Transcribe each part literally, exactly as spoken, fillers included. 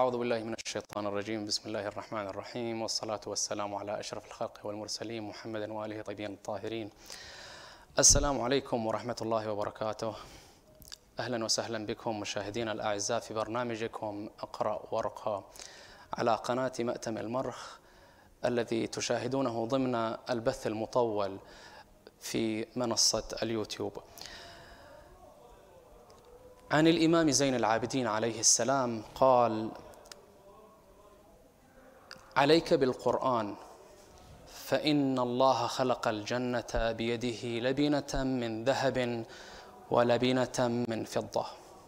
أعوذ بالله من الشيطان الرجيم. بسم الله الرحمن الرحيم، والصلاة والسلام على أشرف الخلق والمرسلين محمد وآله الطيبين الطاهرين. السلام عليكم ورحمة الله وبركاته. أهلا وسهلا بكم مشاهدينا الأعزاء في برنامجكم اقرأ وارقى على قناة مأتم المرخ الذي تشاهدونه ضمن البث المطول في منصة اليوتيوب. عن الإمام زين العابدين عليه السلام قال: عليك بالقرآن فإن الله خلق الجنة بيده لبنة من ذهب ولبنة من فضة،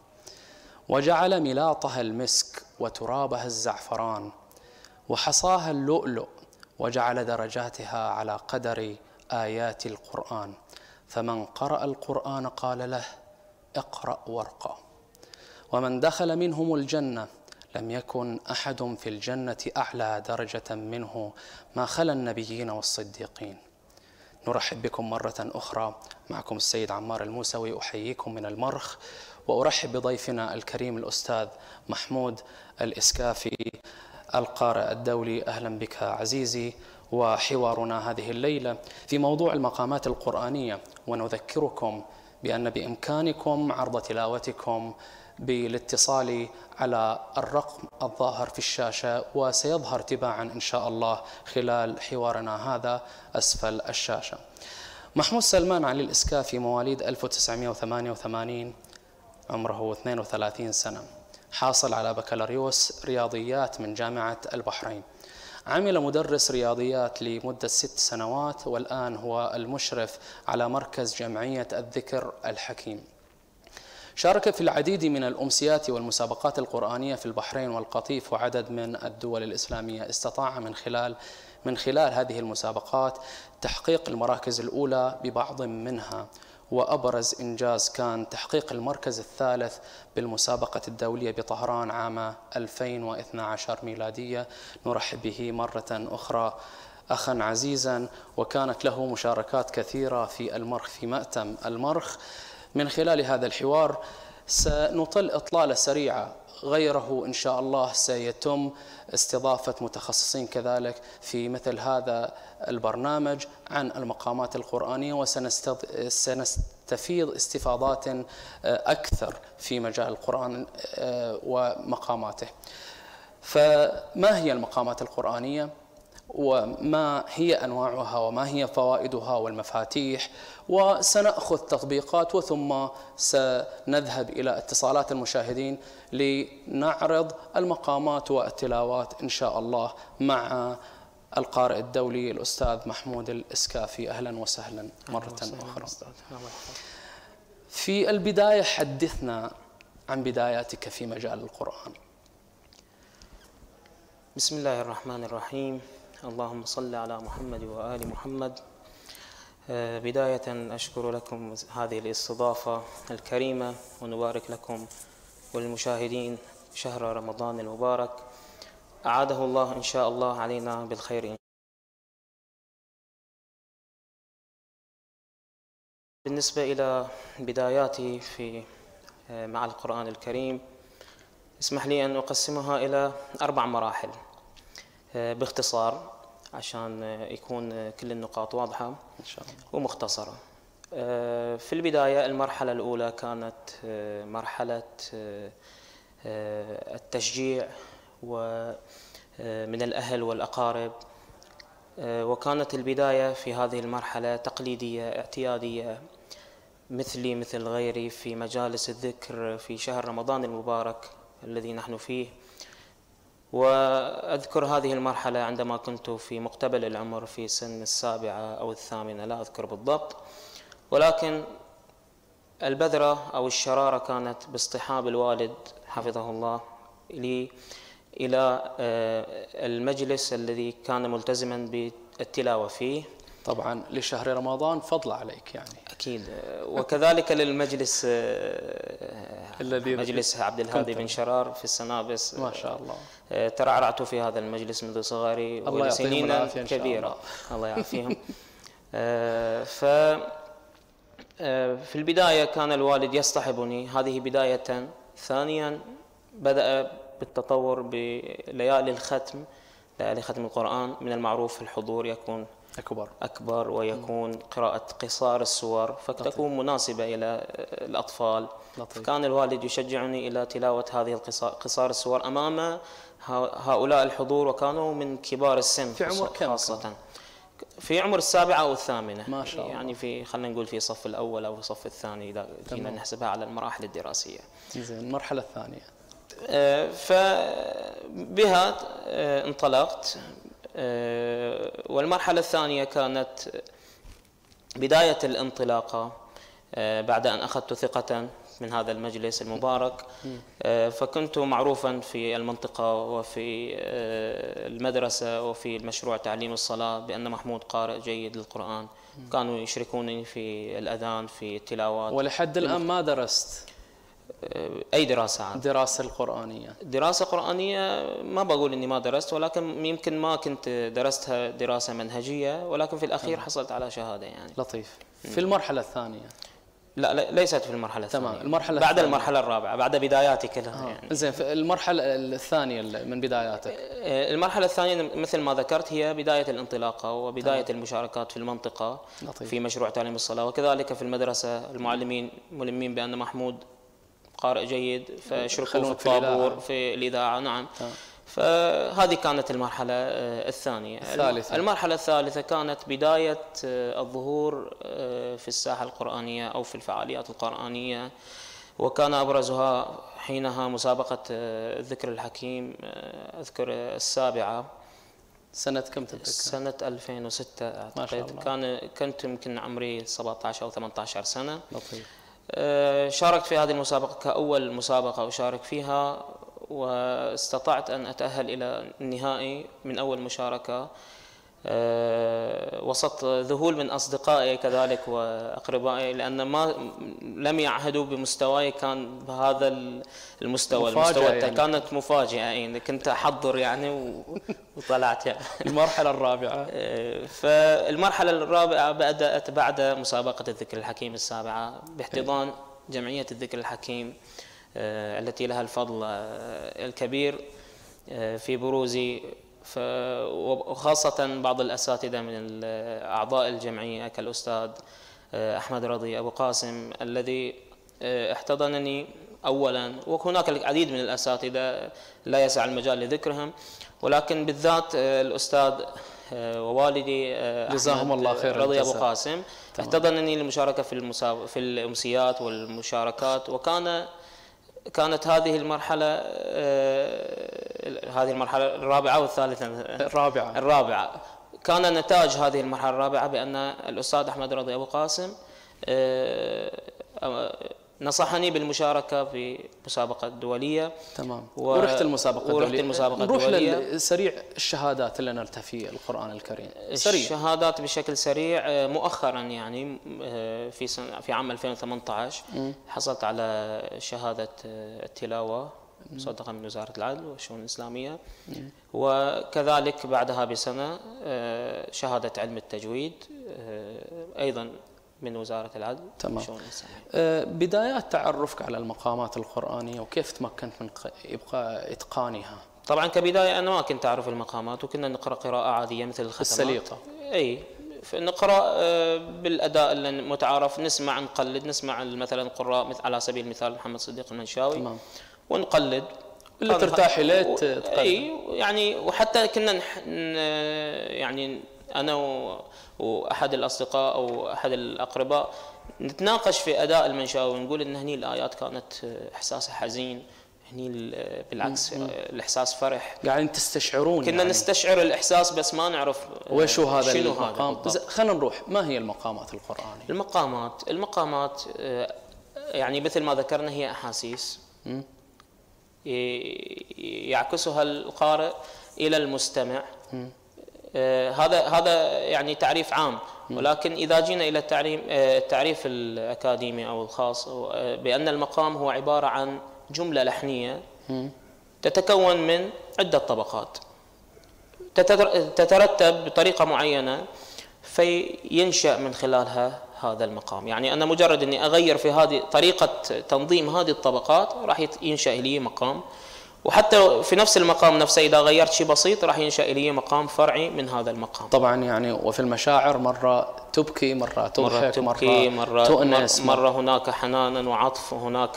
وجعل ملاطها المسك وترابها الزعفران وحصاها اللؤلؤ، وجعل درجاتها على قدر آيات القرآن، فمن قرأ القرآن قال له اقرأ وارقى. ومن دخل منهم الجنة لم يكن أحد في الجنة أعلى درجة منه ما خلا النبيين والصديقين. نرحب بكم مرة أخرى، معكم السيد عمار الموسوي، أحييكم من المرخ، وأرحب بضيفنا الكريم الأستاذ محمود الإسكافي القارئ الدولي. أهلا بك عزيزي. وحوارنا هذه الليلة في موضوع المقامات القرآنية، ونذكركم بأن بإمكانكم عرض تلاوتكم بالاتصال على الرقم الظاهر في الشاشة، وسيظهر تباعا إن شاء الله خلال حوارنا هذا أسفل الشاشة. محمود سلمان علي الإسكافي مواليد ألف وتسعمئة وثمانية وثمانين، عمره اثنين وثلاثين سنة، حاصل على بكالوريوس رياضيات من جامعة البحرين، عمل مدرس رياضيات لمدة ست سنوات، والآن هو المشرف على مركز جمعية الذكر الحكيم. شارك في العديد من الأمسيات والمسابقات القرآنية في البحرين والقطيف وعدد من الدول الإسلامية. استطاع من خلال من خلال هذه المسابقات تحقيق المراكز الأولى ببعض منها، وأبرز إنجاز كان تحقيق المركز الثالث بالمسابقة الدولية بطهران عام ألفين واثني عشر ميلادية. نرحب به مرة أخرى أخا عزيزا، وكانت له مشاركات كثيرة في المرخ في مأتم المرخ. من خلال هذا الحوار سنطل إطلالة سريعة، غيره إن شاء الله سيتم استضافة متخصصين كذلك في مثل هذا البرنامج عن المقامات القرآنية، وسنستفيض استفاضات أكثر في مجال القرآن ومقاماته. فما هي المقامات القرآنية، وما هي أنواعها، وما هي فوائدها والمفاتيح، وسنأخذ تطبيقات، وثم سنذهب إلى اتصالات المشاهدين لنعرض المقامات والتلاوات إن شاء الله مع القارئ الدولي الأستاذ محمود الإسكافي. أهلا وسهلا مرة أخرى. في البداية حدثنا عن بداياتك في مجال القرآن. بسم الله الرحمن الرحيم. اللهم صل على محمد وآل محمد. بداية أشكر لكم هذه الاستضافة الكريمة، ونبارك لكم وللمشاهدين شهر رمضان المبارك، أعاده الله إن شاء الله علينا بالخير. بالنسبة إلى بداياتي في مع القرآن الكريم، اسمح لي أن أقسمها إلى أربع مراحل باختصار عشان يكون كل النقاط واضحة إن شاء الله ومختصرة. في البداية المرحلة الأولى كانت مرحلة التشجيع ومن الأهل والأقارب، وكانت البداية في هذه المرحلة تقليدية اعتيادية مثلي مثل غيري في مجالس الذكر في شهر رمضان المبارك الذي نحن فيه. وأذكر هذه المرحلة عندما كنت في مقتبل العمر في سن السابعة أو الثامنة، لا أذكر بالضبط، ولكن البذرة أو الشرارة كانت باصطحاب الوالد حفظه الله لي إلى المجلس الذي كان ملتزما بالتلاوة فيه. طبعا لشهر رمضان فضل عليك يعني. أكيد. وكذلك للمجلس الذي مجلس عبد الهادي بن شرار في السنابس. ما شاء الله. ترعرعت في هذا المجلس منذ صغري ولسنين كبيرة، الله يعافيهم. ف في البداية كان الوالد يصطحبني، هذه بداية. ثانيا بدأ بالتطور بليالي الختم، ليالي ختم القرآن من المعروف الحضور يكون أكبر أكبر ويكون قراءة قصار السور فتكون مناسبة إلى الأطفال. لطيف. كان الوالد يشجعني إلى تلاوة هذه قصار السور أمام هؤلاء الحضور، وكانوا من كبار السن في عمر كم خاصة في عمر السابعة أو الثامنة، ما شاء الله. يعني في خلينا نقول في الصف الأول أو الصف الثاني إذا جينا نحسبها على المراحل الدراسية. زين، المرحلة الثانية فبها انطلقت. والمرحلة الثانية كانت بداية الانطلاقة بعد أن أخذت ثقة من هذا المجلس المبارك. فكنت معروفا في المنطقة وفي المدرسة وفي المشروع تعليم الصلاة بأن محمود قارئ جيد للقرآن. كانوا يشركوني في الأذان في التلاوات. ولحد الآن ما درست أي دراسة عام. دراسة القرآنية؟ دراسة قرآنية ما بقول إني ما درست، ولكن يمكن ما كنت درستها دراسة منهجية، ولكن في الأخير حصلت على شهادة يعني. لطيف. في المرحلة الثانية؟ لا, لا ليست في المرحلة الثانية. تمام. المرحلة بعد الثانية. المرحلة الرابعة بعد بداياتي كلها آه. يعني. زين، في المرحلة الثانية من بداياتك؟ المرحلة الثانية مثل ما ذكرت هي بداية الانطلاقة وبداية آه. المشاركات في المنطقة. لطيف. في مشروع تعليم الصلاة، وكذلك في المدرسة المعلمين ملمين بأن محمود قارئ جيد فشركوا في الطابور في الإذاعة. نعم. آه. فهذه كانت المرحلة الثانية. الثالثة. المرحلة الثالثة كانت بداية الظهور في الساحة القرآنية أو في الفعاليات القرآنية، وكان أبرزها حينها مسابقة الذكر الحكيم، أذكر السابعة. سنة كم تذكر؟ سنة ألفين وستة أعتقد. كان كنت يمكن عمري سبعة عشر أو ثمانية عشر سنة. لطيف. شاركت في هذه المسابقة كأول مسابقة أشارك فيها، واستطعت أن أتأهل إلى النهائي من أول مشاركة، وسط ذهول من أصدقائي كذلك وأقربائي، لأن ما لم يعهدوا بمستواي كان بهذا المستوى. المستوى يعني. كانت مفاجأة يعني، كنت أحضر يعني وطلعت يعني. المرحلة الرابعة؟ فالمرحلة الرابعة بدأت بعد مسابقة الذكر الحكيم السابعة باحتضان جمعية الذكر الحكيم التي لها الفضل الكبير في بروزي، وخاصة بعض الأساتذة من أعضاء الجمعية كالأستاذ أحمد رضي أبو قاسم الذي احتضنني أولا، وهناك العديد من الأساتذة لا يسع المجال لذكرهم، ولكن بالذات الأستاذ ووالدي جزاهم الله خير رضي أبو قاسم احتضنني للمشاركة في المساب... في الأمسيات والمشاركات. وكان كانت هذه المرحلة هذه المرحلة الرابعة والثالثة الرابعة الرابعة كان نتاج هذه المرحلة الرابعة بأن الأستاذ أحمد رضي أبو قاسم نصحني بالمشاركة في مسابقة دولية. تمام. ورحت المسابقة الدولية. ورحت المسابقة نروح الدولية. سريع الشهادات اللي نلتها في القرآن الكريم. سريع. الشهادات بشكل سريع مؤخرا يعني في سنة في عام ألفين وثمانية عشر م. حصلت على شهادة التلاوة مصدقة من وزارة العدل والشؤون الإسلامية، م. وكذلك بعدها بسنة شهادة علم التجويد أيضا من وزارة العدل. تمام. أه بدايات تعرفك على المقامات القرآنية وكيف تمكنت من إبقاء إتقانها؟ طبعا كبداية أنا ما كنت أعرف المقامات، وكنا نقرأ قراءة عادية مثل الختمات السليقة. أي نقرأ بالأداء المتعارف، نسمع نقلد، نسمع مثلا القراء مثل على سبيل المثال محمد صديق المنشاوي. تمام. ونقلد اللي ترتاح إليه تقلد. أي يعني، وحتى كنا يعني أنا وأحد الأصدقاء أو أحد الأقرباء نتناقش في أداء المنشاوي ونقول إن هني الآيات كانت إحساسها حزين، هني بالعكس الإحساس فرح، قاعدين تستشعرون كنا يعني. نستشعر الإحساس بس ما نعرف وشو هذا شنو المقام. خلينا نروح، ما هي المقامات القرآنية؟ المقامات المقامات يعني مثل ما ذكرنا هي أحاسيس م? يعكسها القارئ إلى المستمع. م? آه هذا هذا يعني تعريف عام، ولكن إذا جينا إلى التعريف آه التعريف الأكاديمي أو الخاص آه بأن المقام هو عبارة عن جملة لحنية تتكون من عدة طبقات تترتب بطريقة معينة فينشأ من خلالها هذا المقام. يعني أنا مجرد أني أغير في هذه طريقة تنظيم هذه الطبقات راح ينشأ لي مقام، وحتى في نفس المقام نفسه إذا غيرت شيء بسيط راح ينشأ لي مقام فرعي من هذا المقام. طبعا يعني وفي المشاعر مرة تبكي، مرة تضحك، مرة, تبكي، مرة تؤنس، مرة هناك حنانا وعطف، وهناك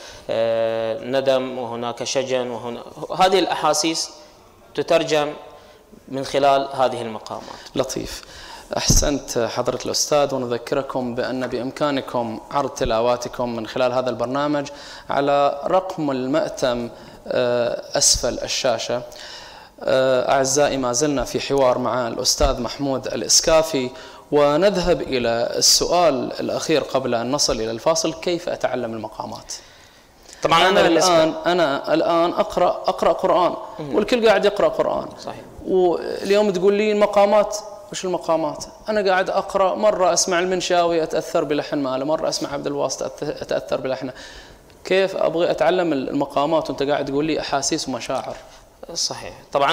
ندم، وهناك شجن، وهنا هذه الأحاسيس تترجم من خلال هذه المقامات. لطيف. أحسنت حضرة الأستاذ، ونذكركم بأن بإمكانكم عرض تلاواتكم من خلال هذا البرنامج على رقم المأتم أسفل الشاشة. أعزائي، ما زلنا في حوار مع الأستاذ محمود الإسكافي، ونذهب إلى السؤال الأخير قبل أن نصل إلى الفاصل: كيف أتعلم المقامات؟ طبعا أنا الآن أنا الآن أقرأ أقرأ قرآن، والكل قاعد يقرأ قرآن. صحيح. واليوم تقول لي المقامات، وش المقامات؟ أنا قاعد أقرأ، مرة أسمع المنشاوي أتأثر بلحن ماله، مرة أسمع عبد الواسط أتأثر بلحنه. كيف أبغى أتعلم المقامات وأنت قاعد تقول لي أحاسيس ومشاعر؟ صحيح. طبعا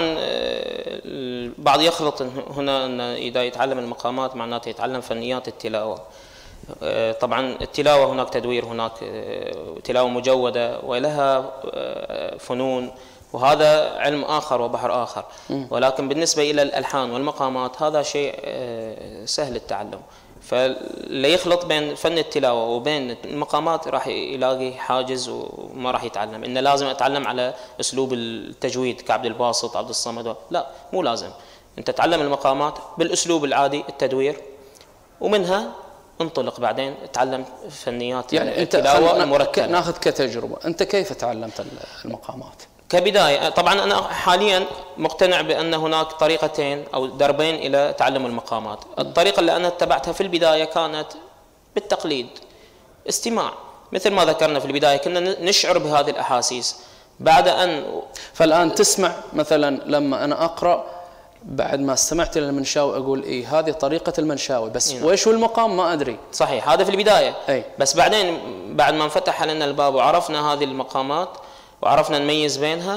البعض يخلط هنا أن إذا يتعلم المقامات معناته يتعلم فنيات التلاوة. طبعا التلاوة هناك تدوير، هناك تلاوة مجودة ولها فنون، وهذا علم آخر وبحر آخر. ولكن بالنسبة إلى الألحان والمقامات هذا شيء سهل التعلم، فلا يخلط بين فن التلاوة وبين المقامات راح يلاقي حاجز وما راح يتعلم. إنه لازم أتعلم على أسلوب التجويد كعبد الباسط، عبد الصمد، لا، مو لازم. أنت تتعلم المقامات بالأسلوب العادي، التدوير، ومنها انطلق بعدين تعلم فنيات يعني التلاوة المرتبة. ناخذ كتجربة، أنت كيف تعلمت المقامات؟ كبداية طبعا أنا حاليا مقتنع بأن هناك طريقتين أو دربين إلى تعلم المقامات. الطريقة اللي أنا اتبعتها في البداية كانت بالتقليد، استماع، مثل ما ذكرنا في البداية كنا نشعر بهذه الأحاسيس. بعد أن فالآن تسمع مثلا لما أنا أقرأ بعد ما استمعت إلى المنشاوي أقول إيه هذه طريقة المنشاوي، بس إيه وإيش هو المقام ما أدري. صحيح، هذا في البداية. أي. بس بعدين بعد ما انفتح علينا الباب وعرفنا هذه المقامات وعرفنا نميز بينها،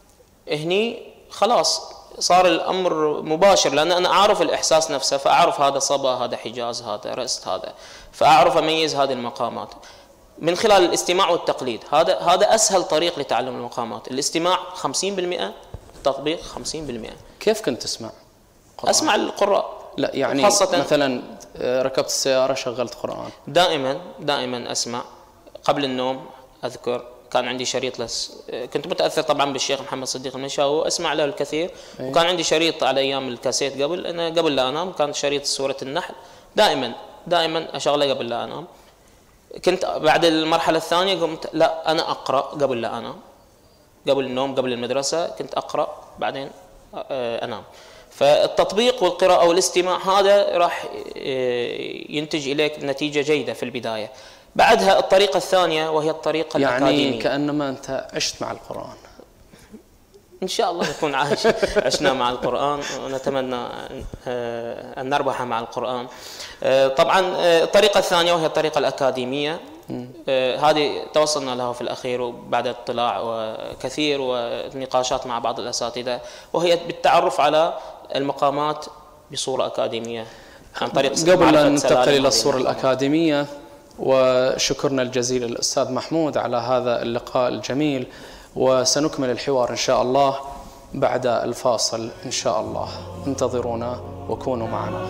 هني خلاص صار الأمر مباشر، لأن أنا أعرف الإحساس نفسه، فأعرف هذا صبا، هذا حجاز، هذا رست، هذا، فأعرف أميز هذه المقامات من خلال الاستماع والتقليد. هذا هذا أسهل طريق لتعلم المقامات، الاستماع خمسين بالمئة، التطبيق خمسين بالمئة. كيف كنت تسمع قرآن؟ أسمع القراء. لا يعني خاصة مثلا ركبت السيارة شغلت قرآن؟ دائما دائما أسمع قبل النوم. أذكر كان عندي شريط لس، كنت متأثر طبعا بالشيخ محمد صديق المنشاوي وأسمع له الكثير. أيه. وكان عندي شريط على أيام الكاسيت قبل، أنا قبل لا أنام كان شريط سورة النحل، دائما دائما أشغله قبل لا أنام. كنت بعد المرحلة الثانية قمت لا أنا أقرأ قبل لا أنام، قبل النوم، قبل المدرسة كنت أقرأ، بعدين أنام. فالتطبيق والقراءة والاستماع هذا راح ينتج إليك نتيجة جيدة في البداية. بعدها الطريقة الثانية وهي الطريقة يعني الأكاديمية. يعني كأنما أنت عشت مع القرآن. إن شاء الله نكون عايش عشنا مع القرآن، ونتمنى أن نربح مع القرآن. طبعا الطريقة الثانية وهي الطريقة الأكاديمية، هذه توصلنا لها في الأخير وبعد اطلاع وكثير ونقاشات مع بعض الأساتذة، وهي بالتعرف على المقامات بصورة أكاديمية عن طريق قبل أن ننتقل إلى الصورة الأكاديمية، وشكرنا الجزيل للأستاذ محمود على هذا اللقاء الجميل، وسنكمل الحوار إن شاء الله بعد الفاصل إن شاء الله. انتظرونا وكونوا معنا.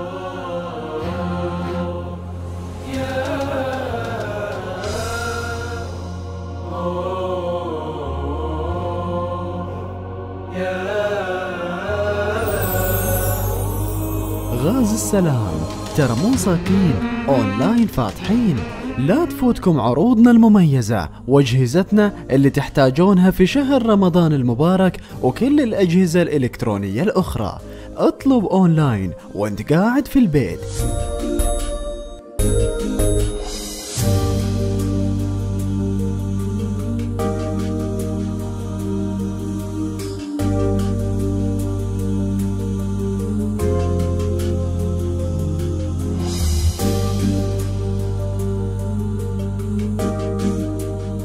غاز السلام، ترى مو ساكين، اونلاين فاتحين. لا تفوتكم عروضنا المميزة واجهزتنا اللي تحتاجونها في شهر رمضان المبارك، وكل الاجهزة الالكترونية الاخرى. اطلب اونلاين وانت قاعد في البيت.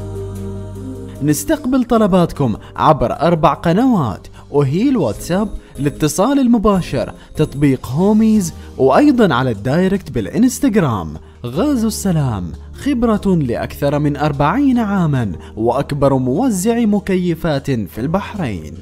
نستقبل طلباتكم عبر أربع قنوات، وهي الواتساب الاتصال المباشر تطبيق هوميز، وأيضا على الدايركت بالإنستغرام. غاز السلام، خبرة لأكثر من أربعين عاما وأكبر موزع مكيفات في البحرين.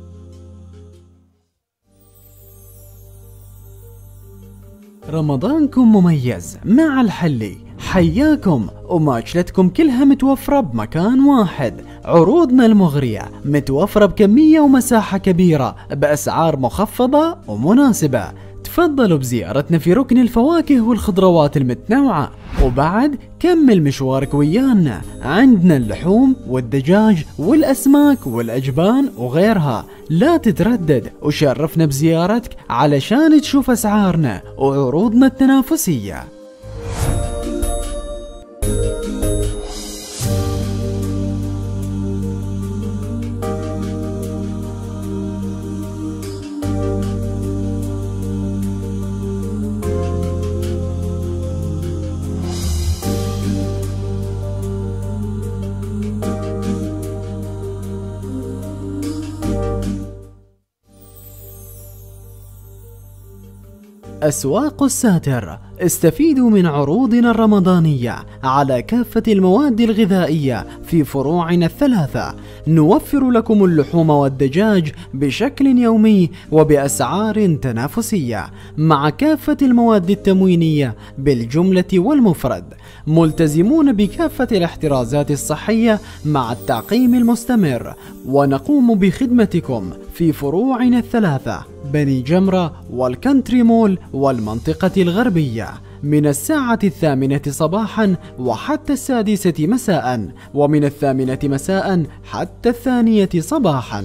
رمضانكم مميز مع الحلي، حياكم وماكلتكم كلها متوفرة بمكان واحد. عروضنا المغرية متوفرة بكمية ومساحة كبيرة بأسعار مخفضة ومناسبة. تفضلوا بزيارتنا في ركن الفواكه والخضروات المتنوعة، وبعد كمل مشوارك ويانا. عندنا اللحوم والدجاج والأسماك والأجبان وغيرها. لا تتردد وشرفنا بزيارتك علشان تشوف أسعارنا وعروضنا التنافسية. أسواق الساتر، استفيدوا من عروضنا الرمضانية على كافة المواد الغذائية في فروعنا الثلاثة. نوفر لكم اللحوم والدجاج بشكل يومي وبأسعار تنافسية، مع كافة المواد التموينية بالجملة والمفرد. ملتزمون بكافة الاحترازات الصحية مع التعقيم المستمر، ونقوم بخدمتكم في فروعنا الثلاثة: بني جمرة والكنتري مول والمنطقة الغربية، من الساعة الثامنة صباحا وحتى السادسة مساء، ومن الثامنة مساء حتى الثانية صباحا.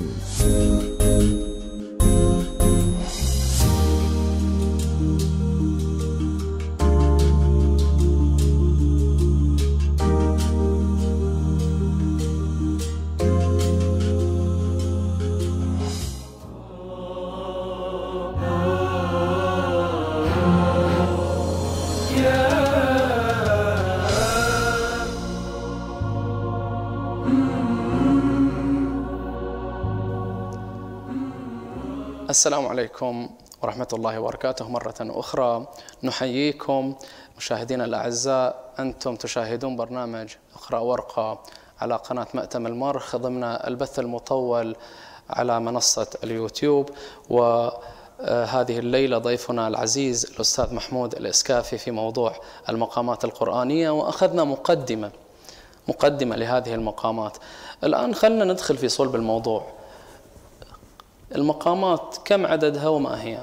السلام عليكم ورحمة الله وبركاته. مرة أخرى نحييكم مشاهدينا الأعزاء. أنتم تشاهدون برنامج اقرأ وارقى على قناة مأتم المرخ ضمن البث المطول على منصة اليوتيوب. وهذه الليلة ضيفنا العزيز الأستاذ محمود الإسكافي في موضوع المقامات القرآنية، وأخذنا مقدمة مقدمة لهذه المقامات. الآن خلنا ندخل في صلب الموضوع. المقامات كم عددها وما هي؟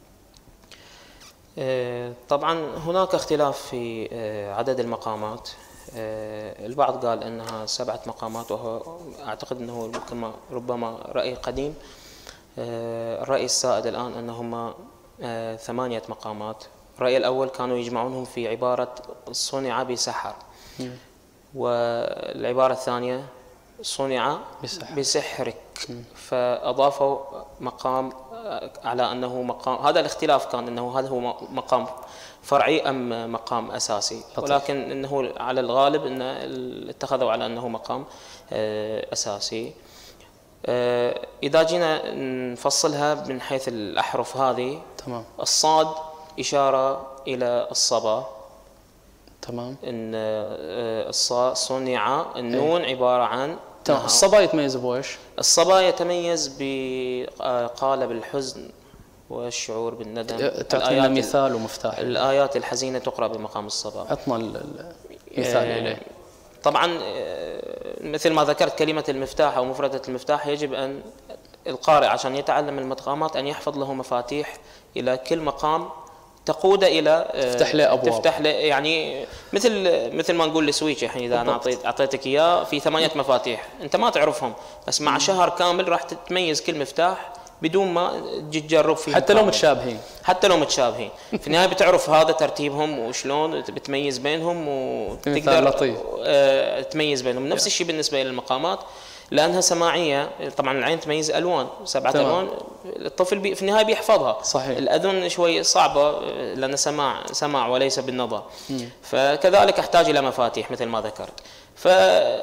طبعا هناك اختلاف في عدد المقامات. البعض قال انها سبعة مقامات، وهو اعتقد انه ربما رأي قديم. الرأي السائد الآن انهما ثمانية مقامات. الرأي الأول كانوا يجمعونهم في عبارة صنع بسحر، والعبارة الثانية صنع بسحر. بسحرك، فأضافوا مقام على أنه مقام. هذا الاختلاف كان أنه هذا هو مقام فرعي أم مقام أساسي، ولكن أنه على الغالب أن اتخذوا على أنه مقام أساسي. إذا جينا نفصلها من حيث الأحرف هذه، تمام. الصاد إشارة إلى الصبا، تمام. إن الصاد صنع. النون ايه؟ عبارة عن تمام. الصبا يتميز بويش؟ الصبا يتميز بقالب الحزن والشعور بالندم. تعطينا مثال ومفتاح. الآيات الحزينة تقرأ بمقام الصبا. عطنا المثال إليه. طبعا مثل ما ذكرت، كلمة المفتاح أو مفردة المفتاح يجب أن القارئ عشان يتعلم المقامات أن يحفظ له مفاتيح إلى كل مقام تقود الى تفتح له ابواب، تفتح له يعني مثل مثل ما نقول السويتش. الحين اذا انا اعطيت اعطيتك اياه في ثمانيه مفاتيح، انت ما تعرفهم، بس مع شهر كامل راح تتميز كل مفتاح بدون ما تجرب فيه، حتى لو متشابهين حتى لو متشابهين في النهايه بتعرف هذا ترتيبهم وشلون بتميز بينهم، وتقدر تميز بينهم. نفس الشيء بالنسبه للمقامات، لانها سماعيه. طبعا العين تميز الوان، سبعه تمام. الوان الطفل بي في النهايه بيحفظها. صحيح. الاذن شوي صعبه لان سماع سماع وليس بالنظر. مم. فكذلك احتاج الى مفاتيح مثل ما ذكرت.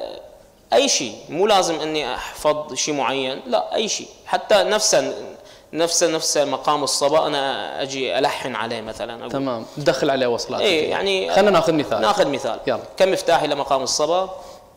فاي شيء، مو لازم اني احفظ شيء معين، لا اي شيء، حتى نفسا نفس نفس مقام الصبا أنا أجي ألحن عليه مثلا أقول. تمام، تدخل عليه وصلات. إيه يعني خلينا ناخذ مثال. ناخذ مثال. يلا. كم مفتاح إلى مقام الصبا؟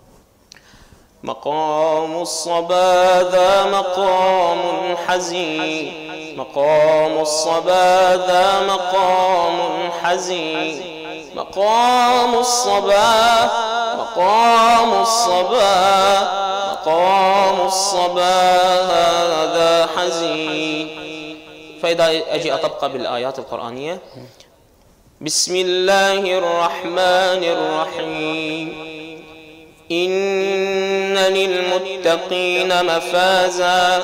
مقام الصبا ذا مقام حزين، مقام الصبا ذا مقام حزين، مقام الصبا مقام الصبا مقام الصبا هذا حزين. فإذا أجي أطبق بالآيات القرآنية: بسم الله الرحمن الرحيم، إن للمتقين مفازا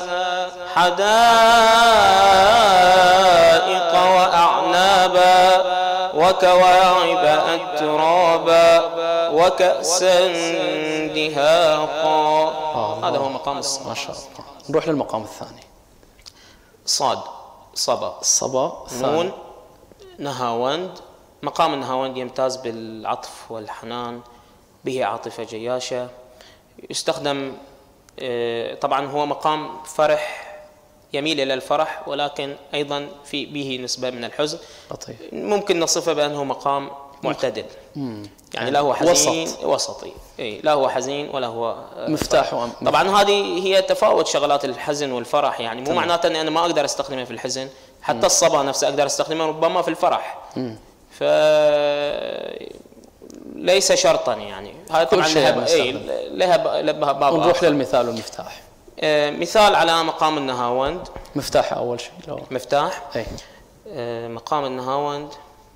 حدائق وأعنابا وكواعب أترابا وكأسا دهاقا. هذا هو مقام الصبا. ما شاء الله. نروح للمقام الثاني. صاد صبا الصبا نون نهاوند. مقام النهاوند يمتاز بالعطف والحنان، به عاطفة جياشة، يستخدم طبعا هو مقام فرح، يميل إلى الفرح ولكن أيضا في به نسبة من الحزن. لطيف. ممكن نصفه بأنه مقام معتدل، مم. يعني لا هو حزين وسط. وسطي، إيه لا هو حزين ولا هو مفتاح وأم... طبعا هذه هي تفاوت شغلات الحزن والفرح، يعني مو معناته أني أنا ما أقدر أستخدمه في الحزن، حتى مم. الصبا نفسه أقدر أستخدمه ربما في الفرح. مم. ف ليس شرطا، يعني هذا طبعا لها اي لها باب. نروح للمثال والمفتاح. آه مثال على مقام النهاوند. مفتاح اول شيء لو مفتاح. اي آه مقام النهاوند: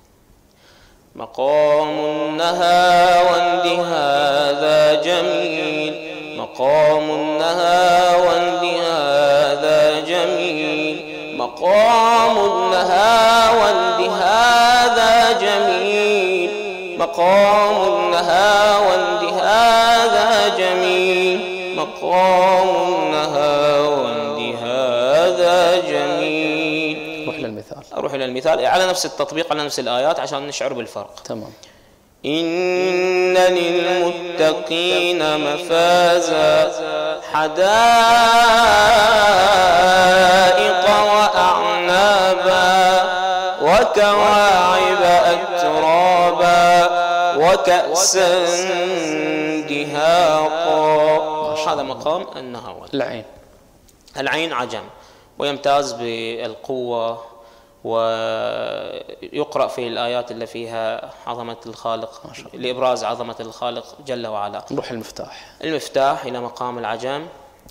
مقام النهاوند هذا جميل، مقام النهاوند هذا جميل، مقام النهاوند هذا جميل، مقام النهاوند هذا جميل، مقام النهاوند هذا جميل. روح للمثال. أروح إلى المثال على نفس التطبيق على نفس الآيات عشان نشعر بالفرق. تمام. إن للمتقين مفازا حدائق وأعنابا وكواعب أترابا وكأسا دهاقا. هذا مقام النهاوند. العين. العين عجم ويمتاز بالقوة، ويقرأ في الآيات اللي فيها عظمة الخالق لإبراز عظمة الخالق جل وعلا. نروح المفتاح. المفتاح إلى مقام العجم: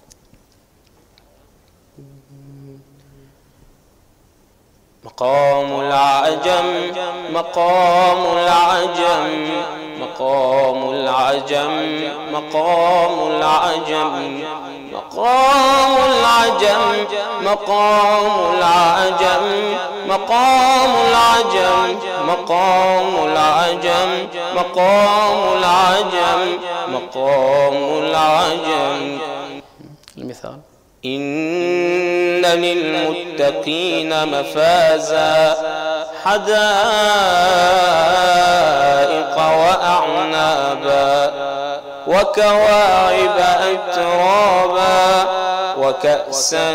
مقام العجم مقام العجم مقام العجم مقام العجم مقام العجم مقام العجم مقام العجم مقام العجم مقام العجم مقام العجم. المثال: إن للمتقين مفازا حدائق وأعنابا وكواعب أترابا وكأسا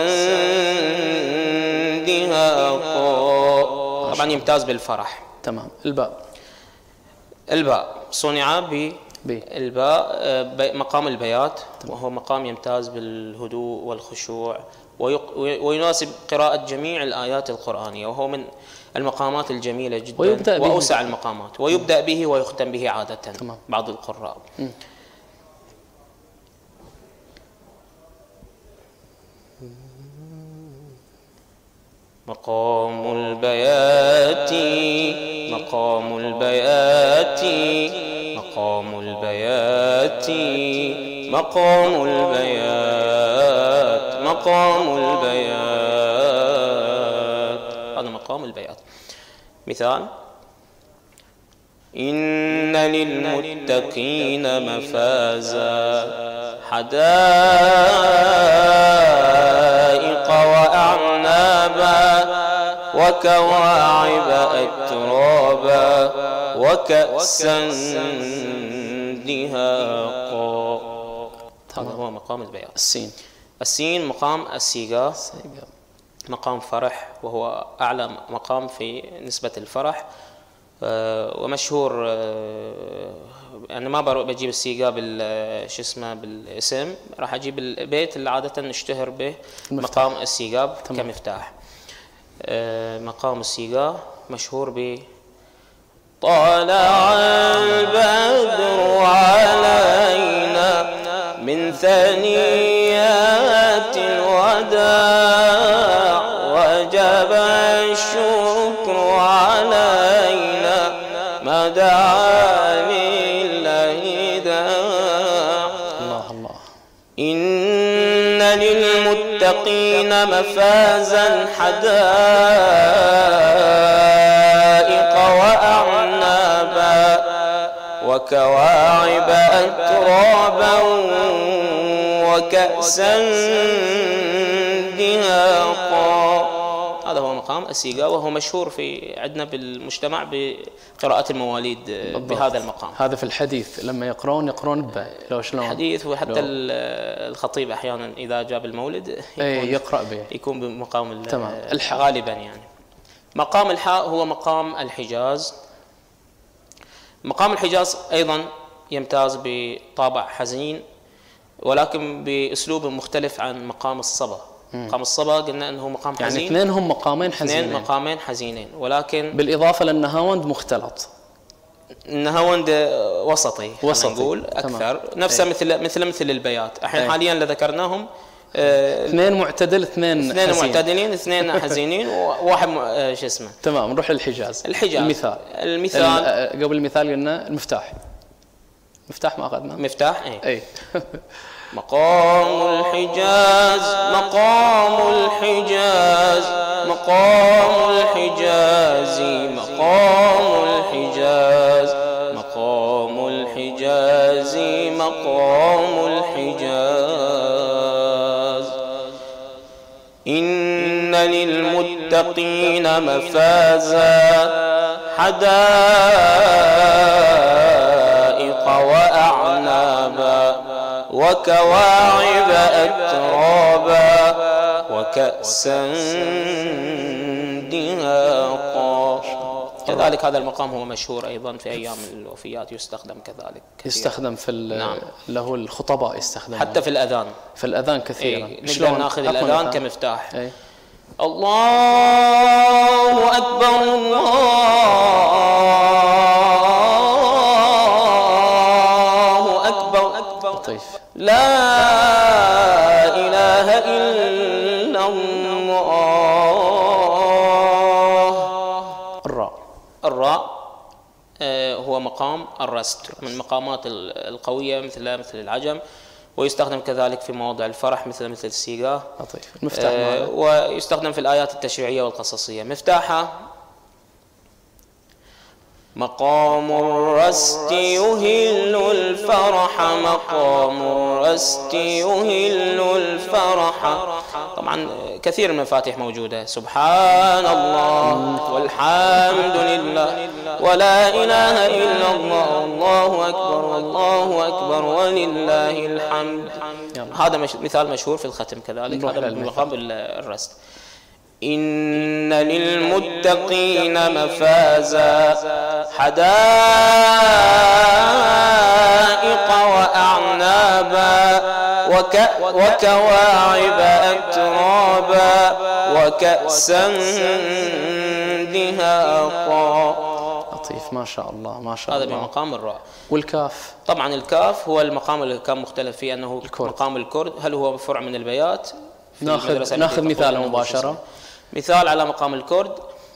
دهاقا. طبعا يمتاز بالفرح. تمام. الباء. الباء صنع ب بي. الباء مقام البيات، وهو مقام يمتاز بالهدوء والخشوع ويناسب قراءة جميع الآيات القرآنية، وهو من المقامات الجميلة جدا وأوسع المقامات، ويبدأ به ويختم به عادة. تمام. بعض القراء. م. مقام البيات مقام البيات مقام البيات مقام البيات مقام البيات. هذا مقام البيات. مثال: إن للمتقين مفازا حدائق وأعنابا وكواعب أترابا وكأسا دهاقا. هذا هو مقام البيات. السين. السين مقام السيغا. مقام فرح، وهو أعلى مقام في نسبة الفرح، ومشهور. أنا ما بجيب السيقا بال شو اسمه بالاسم، راح أجيب البيت اللي عادة نشتهر به المفتاح. مقام السيقا كمفتاح. مقام السيقا مشهور ب طلع البدر علينا من ثنيات الوداع وجب الشكر علينا ما دعا لله داع. الله الله. إن للمتقين مفازا حدائق وأعنابا وكواعب أترابا وكأسا دهاقا. هذا هو مقام السيقا، وهو مشهور في عندنا بالمجتمع بقراءة المواليد بهذا المقام. هذا في الحديث لما يقرون يقرون به لو شلون؟ الحديث، وحتى الخطيب أحيانا إذا جاب المولد يكون يقرأ به، يكون بمقام تمام. غالبا يعني. مقام الحاء هو مقام الحجاز. مقام الحجاز أيضا يمتاز بطابع حزين، ولكن بأسلوب مختلف عن مقام الصبا. مقام الصبا قلنا أنه مقام يعني حزين، يعني اثنين هم مقامين حزينين، اثنين مقامين حزينين، ولكن بالإضافة للنهاوند مختلط. النهاوند وسطي، وسطي نقول أكثر، تمام. نفسه مثل مثل مثل البيات. الحين حاليا اللي ذكرناهم اثنين معتدل، اثنين اثنين حزين. معتدلين، اثنين حزينين، وواحد شو اسمه. تمام. نروح للحجاز. الحجاز المثال المثال قبل المثال قلنا المفتاح. مفتاح ما أخذنا مفتاح. اي, أي. مقام الحجاز مقام الحجاز مقام الحجاز مقام الحجاز مقام الحجاز مقام الحجاز. إن للمتقين مفازا حدائق وأعنابا وكواعب أترابا وكأسا دهاقا. كذلك هذا المقام هو مشهور أيضا في أيام الوفيات، يستخدم كذلك كثيرا. يستخدم في نعم. له الخطباء يستخدم حتى في الأذان، في الأذان كثيرا. إيه. نقدر ناخذ الأذان كمفتاح. أي. الله أكبر الله أكبر لطيف. لا إله إلا الله. الراء. الراء هو مقام الرست، من المقامات القوية مثل مثل العجم، ويستخدم كذلك في مواضع الفرح مثل مثل السيقا. لطيف. المفتاح آه ويستخدم في الآيات التشريعية والقصصية. مفتاحها مقام الرست يهل الفرح مقام الرست يهل الفرح. طبعا كثير من المفاتيح موجودة، سبحان الله والحمد لله ولا إله إلا الله والله أكبر والله أكبر ولله الحمد. هذا مش مثال مشهور في الختم كذلك، هذا من مقام الرست. إن للمتقين مفازا حدائق وأعنابا وكواعب أترابا وكأسا دهاقا. لطيف. ما شاء الله ما شاء هذا الله. هذا بمقام الراء. والكاف. طبعا الكاف هو المقام اللي كان مختلف فيه، أنه الكرد. مقام الكرد، هل هو فرع من البيات؟ ناخذ ناخذ مثال مباشرة. مثال على مقام الكرد: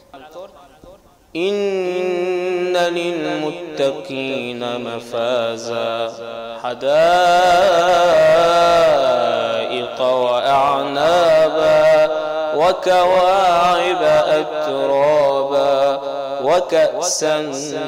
إن للمتقين مفازا حدائق وأعنابا وكواعب أترابا وكأسا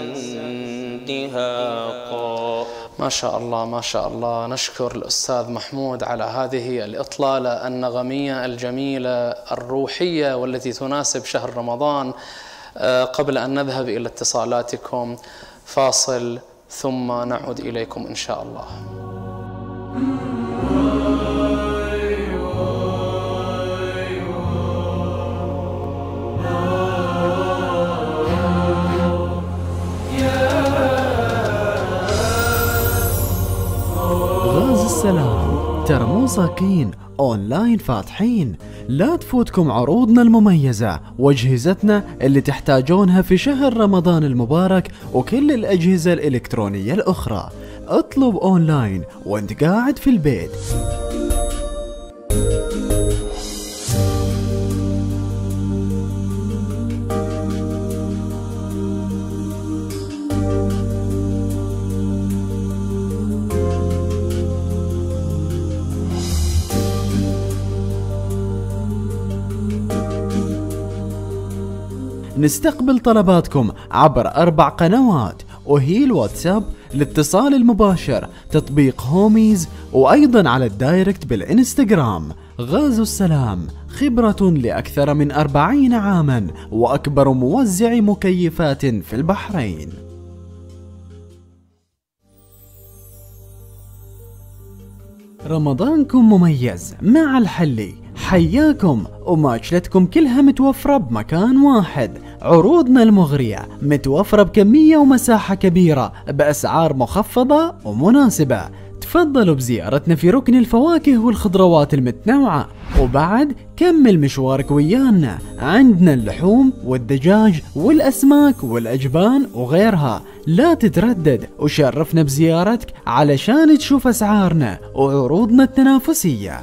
دهاقا. ما شاء الله ما شاء الله. نشكر الأستاذ محمود على هذه الإطلالة النغمية الجميلة الروحية والتي تناسب شهر رمضان. قبل أن نذهب إلى اتصالاتكم فاصل ثم نعود إليكم إن شاء الله. السلام، ترى مو ساكين اونلاين فاتحين. لا تفوتكم عروضنا المميزة واجهزتنا اللي تحتاجونها في شهر رمضان المبارك وكل الاجهزة الالكترونية الاخرى. اطلب اونلاين وانت قاعد في البيت. نستقبل طلباتكم عبر أربع قنوات، وهي الواتساب، الاتصال المباشر، تطبيق هوميز، وأيضا على الدايركت بالإنستغرام. غازو السلام، خبرة لأكثر من أربعين عاما وأكبر موزع مكيفات في البحرين. رمضانكم مميز مع الحلي، حياكم وماكلتكم كلها متوفرة بمكان واحد. عروضنا المغرية متوفرة بكمية ومساحة كبيرة بأسعار مخفضة ومناسبة. تفضلوا بزيارتنا في ركن الفواكه والخضروات المتنوعة، وبعد كمل مشوارك ويانا. عندنا اللحوم والدجاج والأسماك والأجبان وغيرها. لا تتردد وشرفنا بزيارتك علشان تشوف أسعارنا وعروضنا التنافسية.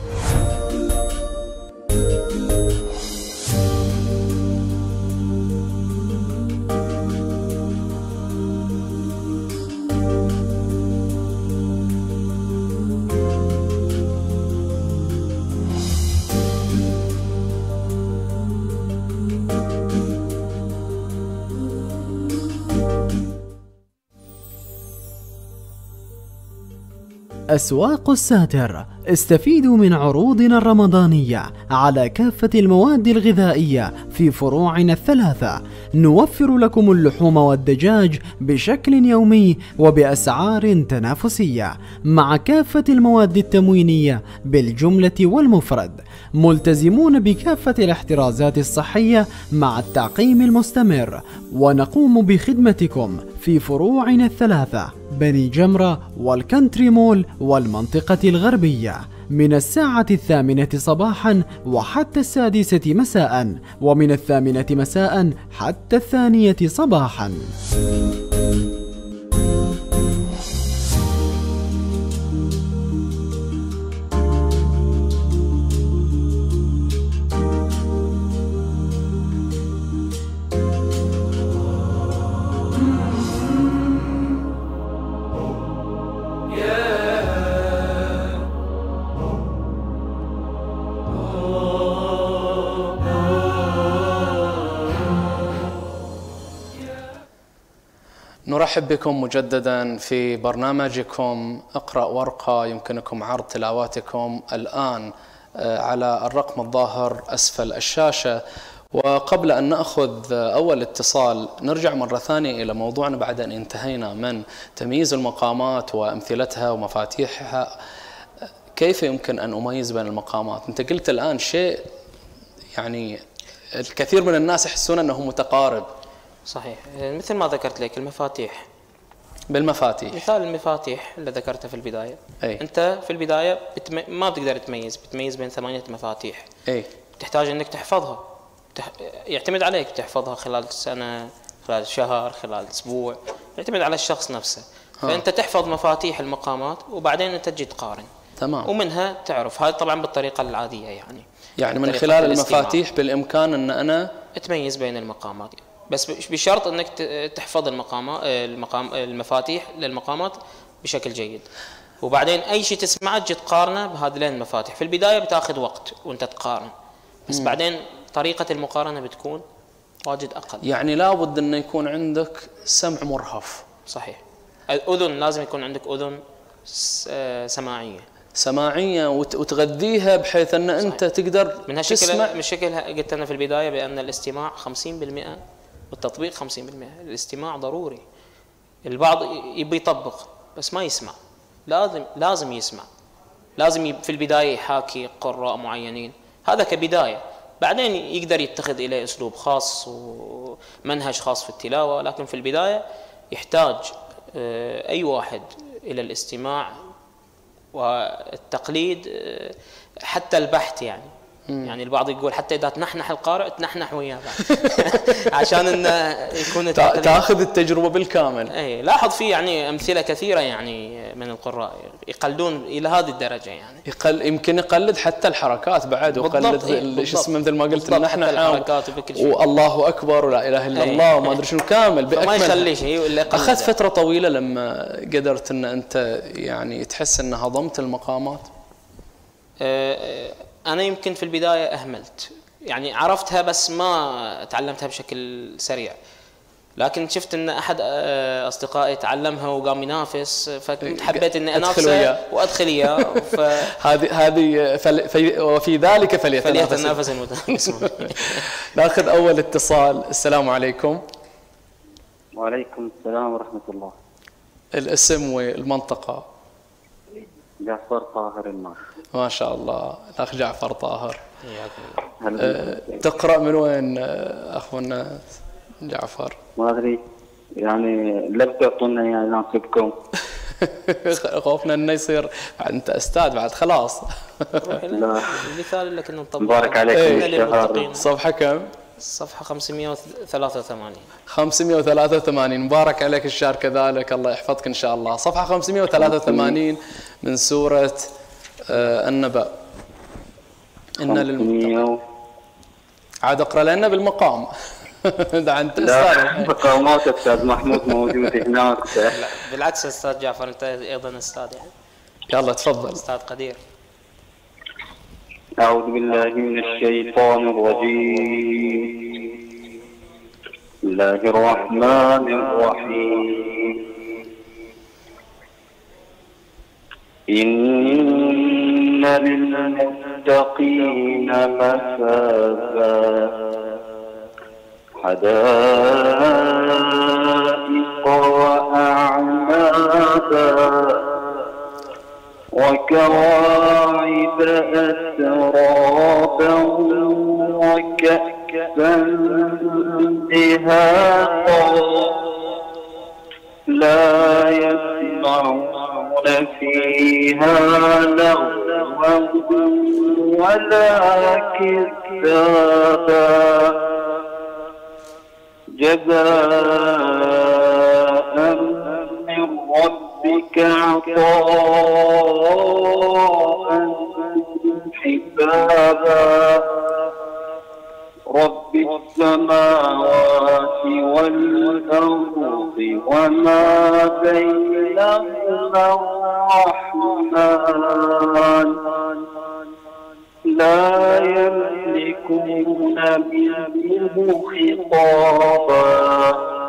أسواق الساتر، استفيدوا من عروضنا الرمضانية على كافة المواد الغذائية في فروعنا الثلاثة. نوفر لكم اللحوم والدجاج بشكل يومي وبأسعار تنافسية، مع كافة المواد التموينية بالجملة والمفرد. ملتزمون بكافة الاحترازات الصحية مع التعقيم المستمر، ونقوم بخدمتكم في فروعنا الثلاثة: بني جمرة والكنتري مول والمنطقة الغربية، من الساعة الثامنة صباحا وحتى السادسة مساء، ومن الثامنة مساء حتى الثانية صباحا. نرحب بكم مجددا في برنامجكم اقرأ وارقى. يمكنكم عرض تلاواتكم الآن على الرقم الظاهر أسفل الشاشة. وقبل أن نأخذ أول اتصال، نرجع مرة ثانية إلى موضوعنا بعد أن انتهينا من تمييز المقامات وأمثلتها ومفاتيحها. كيف يمكن أن أميز بين المقامات؟ أنت قلت الآن شيء يعني الكثير من الناس يحسون أنه متقارب. صحيح، مثل ما ذكرت لك المفاتيح. بالمفاتيح، مثال المفاتيح اللي ذكرته في البداية. أي. أنت في البداية بتم... ما بتقدر تميز بتميز بين ثمانية مفاتيح. أي. تحتاج أنك تحفظها، تح... يعتمد عليك تحفظها خلال سنة، خلال شهر، خلال أسبوع، يعتمد على الشخص نفسه. ها. فأنت تحفظ مفاتيح المقامات وبعدين أنت تجي تقارن. تمام. ومنها تعرف، هذا طبعا بالطريقة العادية يعني. يعني من خلال المفاتيح بالإمكان أن أنا تميز بين المقامات، بس بشرط انك تحفظ المقامات المقام المفاتيح للمقامات بشكل جيد. وبعدين اي شيء تسمعه تجي تقارنه بهذين المفاتيح. في البدايه بتاخذ وقت وانت تقارن، بس م. بعدين طريقه المقارنه بتكون واجد اقل. يعني لابد انه يكون عندك سمع مرهف. صحيح، الاذن لازم يكون عندك اذن سماعيه سماعيه وتغذيها بحيث ان انت صحيح. تقدر من هالشكل من الشكل قلت انا في البدايه بان الاستماع خمسين بالمئة والتطبيق خمسين بالمئة. الاستماع ضروري. البعض يبي يطبق بس ما يسمع. لازم لازم يسمع، لازم في البدايه يحاكي قراء معينين، هذا كبدايه. بعدين يقدر يتخذ اليه اسلوب خاص ومنهج خاص في التلاوه، لكن في البدايه يحتاج اي واحد الى الاستماع والتقليد حتى البحث يعني. مم. يعني البعض يقول حتى إذا تنحنح القارئ تنحنح وياه عشان إنه يكون تأخذ التجربة بالكامل. أي لاحظ فيه يعني أمثلة كثيرة يعني من القراء يقلدون إلى هذه الدرجة يعني. يقل يمكن يقلد حتى الحركات بعد، ويقلد ايش اسمه مثل ما قلت النحنحة والله أكبر ولا إله إلا أي. الله وما أدري شنو كامل بأكمل. ما يخلي شيء إلا يقلد. أخذت فترة طويلة لما قدرت إن أنت يعني تحس إن هضمت المقامات. أه أنا يمكن في البداية أهملت يعني، عرفتها بس ما تعلمتها بشكل سريع، لكن شفت أن أحد أصدقائي تعلمها وقام ينافس، فكنت حبيت أني أنافسه وأدخل إياه. هذه هذه وفي ذلك فليتنافس المتنافسون. ناخذ أول اتصال. السلام عليكم. وعليكم السلام ورحمة الله. الاسم والمنطقة؟ جعفر طاهر النار. ما شاء الله الأخ جعفر طاهر. أه تقرأ من وين أخونا جعفر؟ ما أدري يعني، لا بتعطونا يعني نناسبكم. خوفنا إنه يصير أنت أستاذ بعد خلاص. لا المثال لك إنه نطبق. مبارك عليكم. صفحة كم؟ الصفحة خمسمائة وثلاثة وثمانين. خمسمائة وثلاثة وثمانين. مبارك عليك الشهر كذلك، الله يحفظك إن شاء الله. صفحة خمسمائة وثلاثة وثمانين من سورة آه النبأ. إن للمتقين. عاد اقرأ لنا بالمقام. ده أنت أستاذ. مقامات أستاذ محمود موجود هناك. بالعكس أستاذ جعفر أنت أيضا أستاذ يعني. يلا تفضل. أستاذ قدير. أعوذ بالله من الشيطان الرجيم. بسم الله الرحمن الرحيم. إن للمتقين مفازا حدائق وأعنابا وكواعب أترابا وكأسا دهاقا لا يسمعون فيها لغوا ولا كذابا جزاء من ربك عطاء حسابا رب السماوات والأرض وما بينهما الرحمن لا يملكون منه خطابا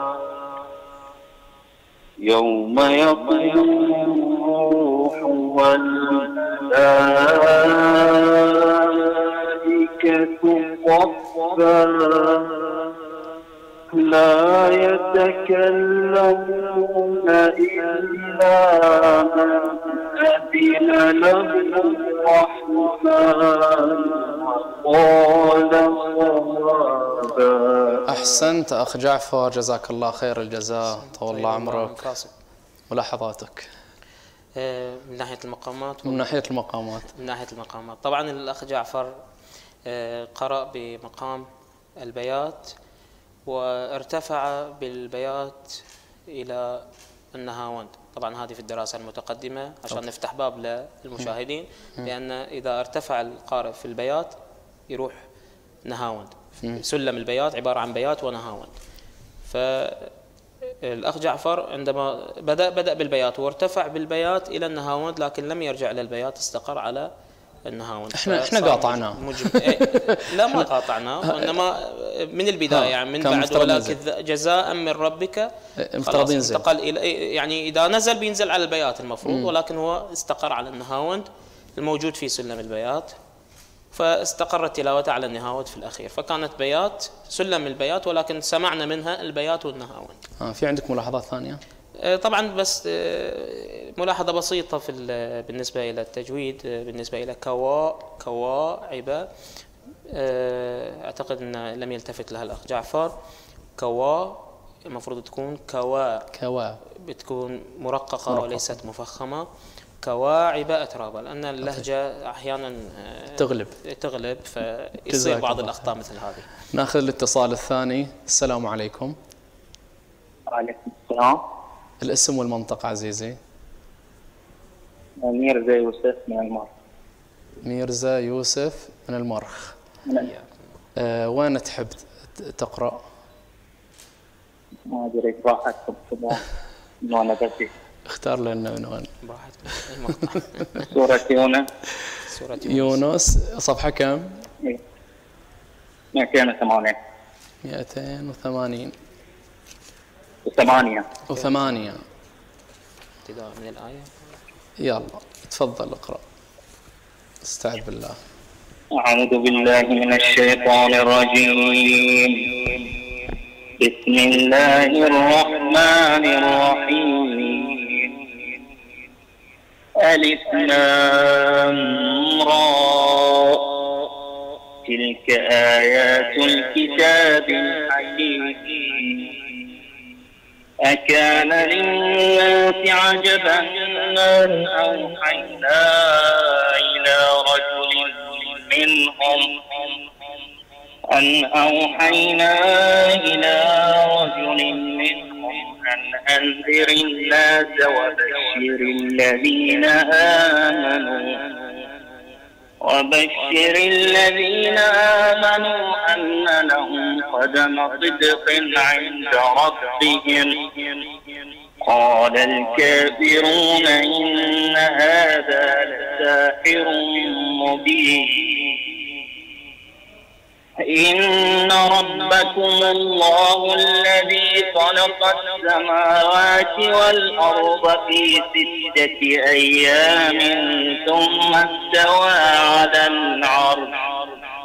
يوم يقوم الروح والملائكة صفا لا يتكلمون إلا من أذن له الرحمن وقال صوابا. أحسنت أخ جعفر، جزاك الله خير الجزاء، طول الله عمرك. ملاحظاتك من ناحية المقامات؟ من ناحية المقامات من ناحية المقامات طبعا الأخ جعفر قرأ بمقام البيات وارتفع بالبيات إلى النهاوند. طبعا هذه في الدراسة المتقدمة عشان أوه. نفتح باب للمشاهدين، لأن إذا ارتفع القارئ في البيات يروح نهاوند. سلم البيات عبارة عن بيات ونهاوند. فالأخ جعفر عندما بدأ بدأ بالبيات وارتفع بالبيات إلى النهاوند، لكن لم يرجع للبيات، استقر على النهاوند. احنا احنا قاطعناه. لا ما قاطعناه، وانما من البدايه يعني من بعد ولكن جزاء من ربك مفترض ينزل. انتقل الى يعني اذا نزل بينزل على البيات المفروض، م. ولكن هو استقر على النهاوند الموجود في سلم البيات، فاستقرت تلاوته على النهاوند في الاخير، فكانت بيات سلم البيات ولكن سمعنا منها البيات والنهاوند. اه في عندك ملاحظات ثانيه؟ طبعا بس ملاحظة بسيطة في بالنسبة إلى التجويد، بالنسبة إلى كوا كواعب، أعتقد أن لم يلتفت لها الأخ جعفر. كوا المفروض تكون كوا كوا بتكون مرققة مرققة وليست مفخمة. كواعب أترابا، لأن اللهجة أحيانا تغلب تغلب فيصير بعض الأخطاء مثل هذه. ناخذ الاتصال الثاني. السلام عليكم. وعليكم السلام. الاسم والمنطقة عزيزي. ميرزا يوسف من المرخ. ميرزا يوسف من المرخ. نعم. أه وين تحب تقرأ؟ ما أدري براحتكم كذا من وين بدي. اختار لنا من وين. براحتكم. سورة يونس. سورة يونس صفحة كم؟ مئتين وثمانين. مئتين وثمانين. وثمانية. وثمانية. ابتداء من الآية. يلا تفضل اقرأ. استعذ بالله. أعوذ بالله من الشيطان الرجيم. بسم الله الرحمن الرحيم. ألف لام را. تلك آيات الكتاب الحكيم. أكان للناس عجبا أن أوحينا إلى رجل منهم أن أوحينا إلى رجل منهم أن أنذر الناس وبشر الذين آمنوا وبشر الذين آمنوا أن لهم قدم صدق عند ربهم. قال الكافرون إن هذا لساحر مبين. إن ربكم الله الذي خلق السماوات والأرض في ستة أيام ثم استوى على العرش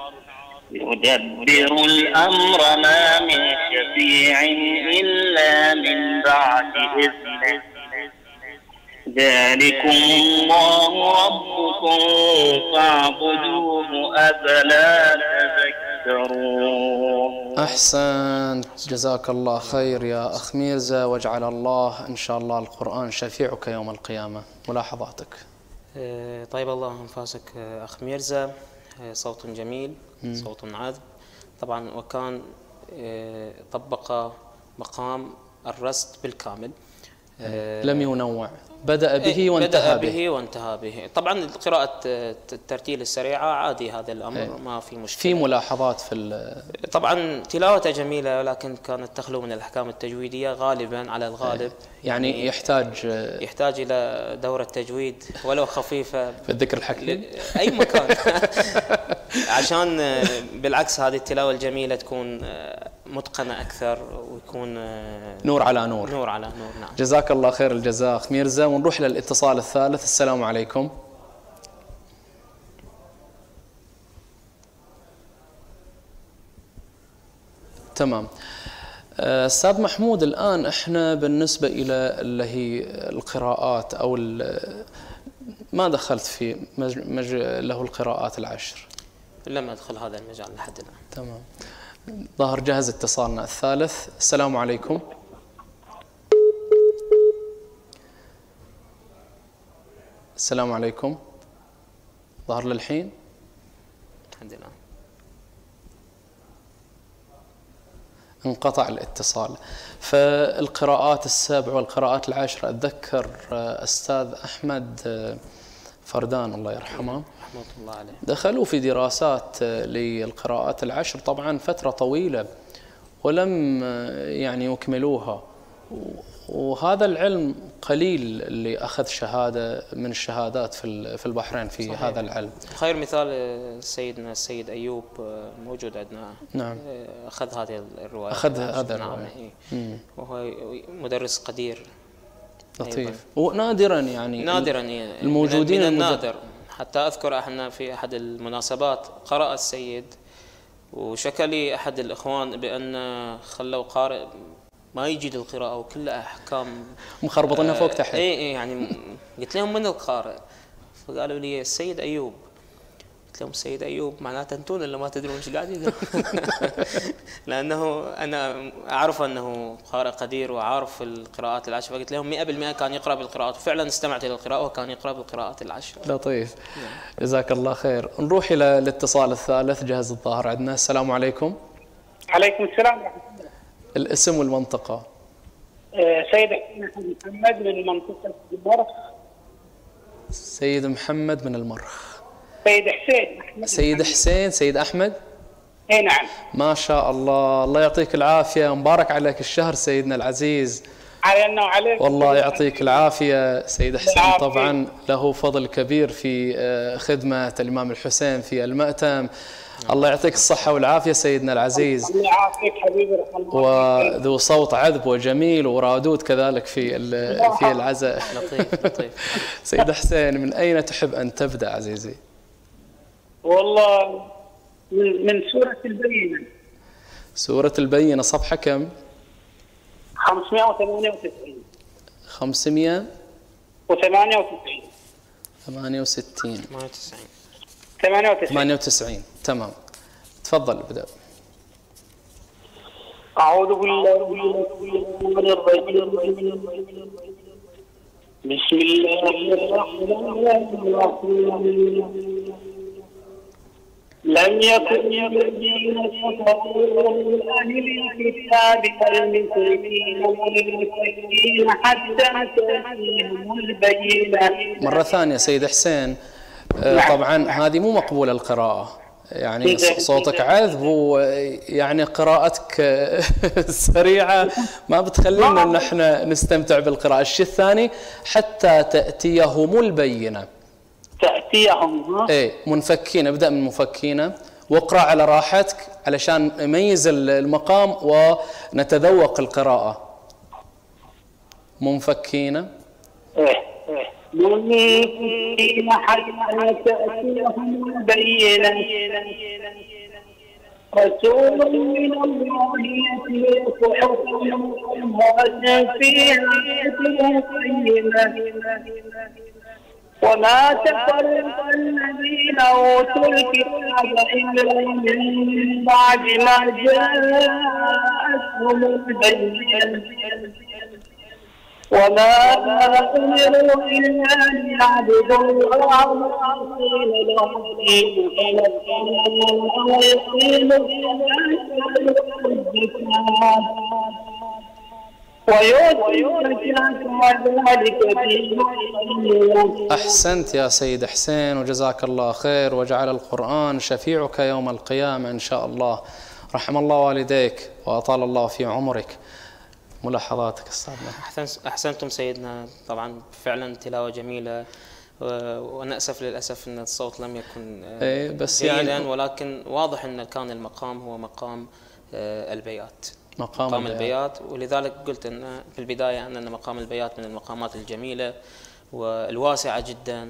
يدبر الأمر ما من شفيع إلا من بعد إذنه. ذلكم الله ربكم فاعبدوه أفلا تذكرون. أحسنت، جزاك الله خير يا أخ ميرزا، واجعل الله إن شاء الله القرآن شفيعك يوم القيامة. ملاحظاتك. طيب الله أنفاسك أخ ميرزا، صوت جميل، صوت عذب طبعا، وكان طبق مقام الرصد بالكامل، لم ينوع، بدأ به وانتهى بدأ به. به وانتهى به. طبعا قراءة الترتيل السريعة عادي، هذا الأمر ما في مشكلة. في ملاحظات في طبعا تلاوته جميلة، ولكن كانت تخلو من الأحكام التجويدية غالبا على الغالب، يعني يحتاج يحتاج إلى دورة تجويد ولو خفيفة في الذكر الحكيم أي مكان عشان بالعكس هذه التلاوة الجميلة تكون متقنة أكثر ويكون نور على نور. نور على نور. نعم، جزاك الله خير الجزاء أخ ميرزا. ونروح للاتصال الثالث. السلام عليكم. تمام. أستاذ محمود، الآن إحنا بالنسبة إلى اللي هي القراءات أو ما دخلت في مج... مج... له القراءات العشر، لم أدخل هذا المجال لحد الآن. تمام. ظاهر جهز اتصالنا الثالث. السلام عليكم. السلام عليكم. ظهر للحين؟ لحد الآن انقطع الاتصال. فالقراءات السبع والقراءات العشر، أتذكر أستاذ أحمد فردان الله يرحمه رحمة الله عليه دخلوا في دراسات للقراءات العشر طبعا فترة طويلة ولم يعني يكملوها، وهذا العلم قليل اللي أخذ شهادة من الشهادات في في البحرين في صحيح. هذا العلم خير مثال سيدنا السيد أيوب موجود عندنا. نعم، أخذ هذه الرواية، أخذ هذا الرواية. نعم، وهو مدرس قدير لطيف ونادرا، يعني نادرا الموجودين من النادر. حتى أذكر احنا في أحد المناسبات قرأ السيد وشكى لي أحد الإخوان بأن خلوا قارئ ما يجي للقراءة وكلها أحكام مخربطينها فوق تحت. اي يعني قلت لهم من القارئ؟ فقالوا لي السيد أيوب. قلت لهم السيد أيوب معناته أنتون اللي ما تدرون إيش قاعد يقرأ. لأنه أنا أعرف أنه قارئ قدير وعارف القراءات العشر، فقلت لهم مئة بالمئة كان يقرأ بالقراءات، وفعلا استمعت إلى القراءة وكان يقرأ بالقراءات العشر. لطيف. جزاك الله خير. نروح إلى الاتصال الثالث، جهز الظاهر عندنا. السلام عليكم. عليكم السلام ورحمة الله. الاسم والمنطقة. سيد محمد من منطقة المرخ. سيد محمد من المرخ. سيد حسين. سيد حسين. سيد أحمد. اي نعم. ما شاء الله، الله يعطيك العافية، مبارك عليك الشهر سيدنا العزيز. علينا وعليك. والله يعطيك العافية. سيد حسين طبعا له فضل كبير في خدمة الإمام الحسين في المأتم. الله يعطيك الصحة والعافية سيدنا العزيز. الله يعافيك حبيبي. وذو صوت عذب وجميل ورادود كذلك في في العزاء. لطيف لطيف. سيد حسين، من أين تحب أن تبدأ عزيزي؟ والله من من سورة البينة. سورة البينة، صفحة كم؟ خمسمائة وثمانية وتسعين. خمسمائة وثمانية وتسعين. ثمانية وستين. ثمانية وتسعين. ثمانية وتسعين. تمام، تفضل ابدأ. أعوذ بالله من الرجيم. بسم الله الرحمن الرحيم. لم يكن الذين كفروا من أهل الكتاب والمشركين والمشركين حتى تأتيهم البينة. مرة ثانية سيد حسين، طبعا هذه مو مقبولة القراءة، يعني صوتك عذب ويعني قراءتك سريعة ما بتخلينا ان احنا نستمتع بالقراءة. الشيء الثاني حتى تأتيهم البينة. تأتيهم ها؟ ايه، منفكين، ابدأ من منفكين واقرأ على راحتك علشان نميز المقام ونتذوق القراءة. منفكين. ايه ايه. منفكين حتى تأتيهم البينة. رسول من الله يتلو صحفا مطهرة فيها كتب قيمة. وما تفرق الذين اوتوا الكتاب الا من بعد ما جاءتهم البينة. وما امروا الا ليعبدوا الله مخلصين له الدين حنفاء ويقيموا الصلاه والزكاه أحسنت يا سيد حسين، وجزاك الله خير، وجعل القرآن شفيعك يوم القيامة إن شاء الله. رحم الله والديك وأطال الله في عمرك. ملاحظاتك أستاذنا. أحسنتم سيدنا، طبعا فعلا تلاوة جميلة، وأنا أسف للأسف أن الصوت لم يكن إيه بس جيدا يعني ولكن واضح أن كان المقام هو مقام البيات. مقام, مقام البيات، ولذلك قلت أن في البداية أن مقام البيات من المقامات الجميلة والواسعة جدا،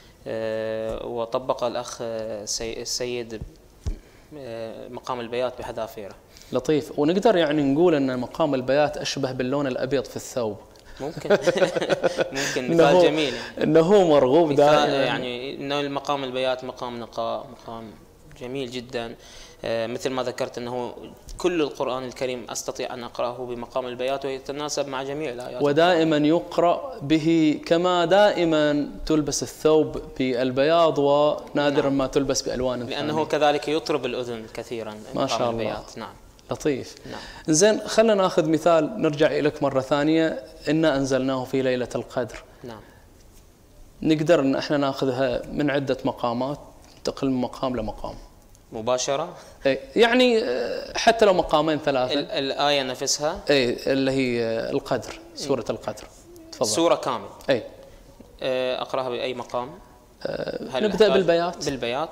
وطبق الأخ السيد مقام البيات بحذافيره. لطيف. ونقدر يعني نقول أن مقام البيات أشبه باللون الأبيض في الثوب. ممكن. ممكن مثال جميل، أنه مرغوب دائما، يعني أنه المقام البيات مقام نقاء، مقام جميل جدا. مثل ما ذكرت أنه كل القرآن الكريم أستطيع أن أقرأه بمقام البيات ويتناسب مع جميع الآيات، ودائما يقرأ به كما دائما تلبس الثوب بالبياض، ونادرا نعم. ما تلبس بألوان ثانية، لأنه كذلك يطرب الأذن كثيرا. ما شاء الله. البيات. نعم. لطيف. نعم. زين، خلنا ناخذ مثال، نرجع إليك مرة ثانية. إنا أنزلناه في ليلة القدر. نعم. نقدر أن احنا ناخذها من عدة مقامات، ننتقل من مقام لمقام مباشرة. يعني حتى لو مقامين ثلاثة. الآية نفسها. اي اللي هي القدر، سورة القدر. تفضل. سورة كامل. اي. أقرأها بأي مقام؟ نبدأ بالبيات. بالبيات.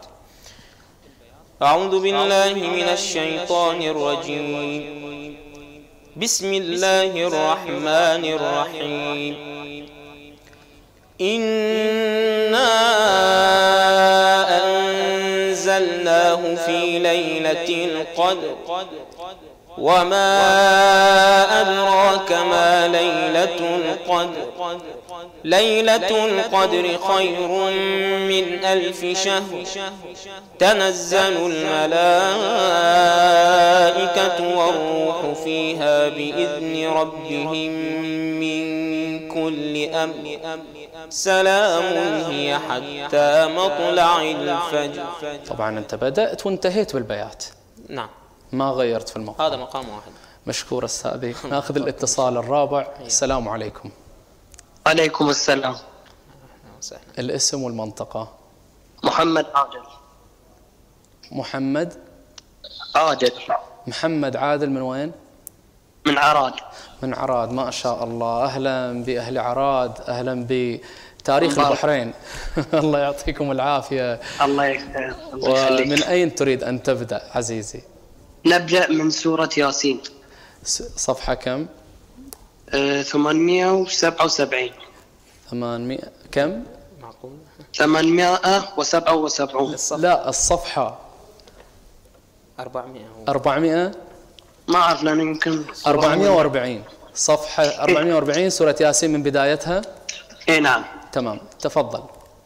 أعوذ بالله من الشيطان الرجيم. بسم الله الرحمن الرحيم. إنا أنزلناه في ليلة القدر وما أدراك ما ليلة القدر ليلة القدر خير من ألف شهر تنزل الملائكة والروح فيها بإذن ربهم من كل أمر سلام هي حتى مطلع الفجر. طبعا أنت بدأت وانتهيت بالبيات. نعم، ما غيرت في المقام. هذا مقام واحد. مشكور أستاذي. ناخذ الاتصال الرابع. السلام عليكم. عليكم السلام. الاسم والمنطقة. محمد عادل. محمد عادل. محمد عادل من وين؟ من عراد. من عراد، ما شاء الله. أهلا بأهل عراد، أهلا بتاريخ البحرين. الله يعطيكم العافية. الله يخليك. ومن أين تريد أن تبدأ عزيزي؟ نبدأ من سورة ياسين. صفحة كم؟ أه ثمانمئة وسبعة وسبعين. ثمانمئة كم؟ معقول؟ ثمانمئة وسبعة وسبعين. لا، الصفحة أربعمئة. أربعمئة. ما أعرف، لأن يمكن أربعمئة وأربعين. صفحة أربعمئة وأربعين سورة ياسين من بدايتها. إيه نعم. تمام، تفضل.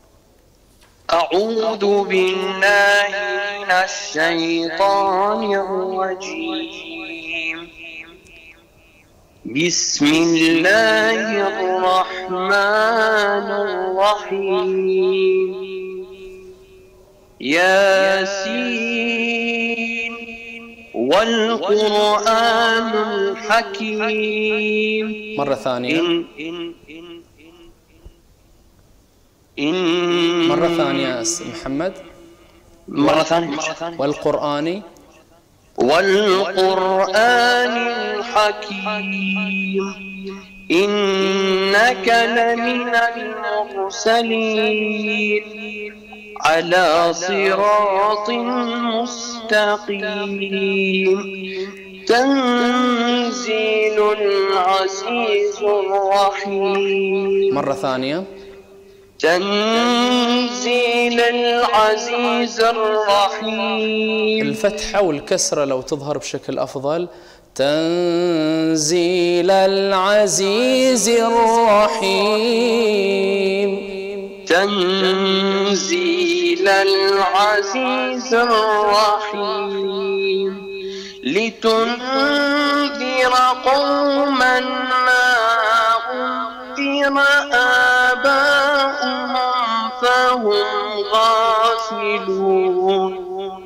أعوذ بالله من الشيطان الرجيم. بسم الله الرحمن الرحيم. ياسين والقرآن الحكيم. مرة ثانية. إن إن إن مرة ثانية محمد. مرة ثانية. والقرآن والقرآن الحكيم إنك لمن المرسلين على صراط مستقيم تنزيل العزيز الرحيم. مرة ثانية. تنزيل العزيز الرحيم. الفتحة والكسرة لو تظهر بشكل أفضل. تنزيل العزيز الرحيم. تنزيل العزيز الرحيم لتنذر قوما ما أنذر آباؤهم فهم غافلون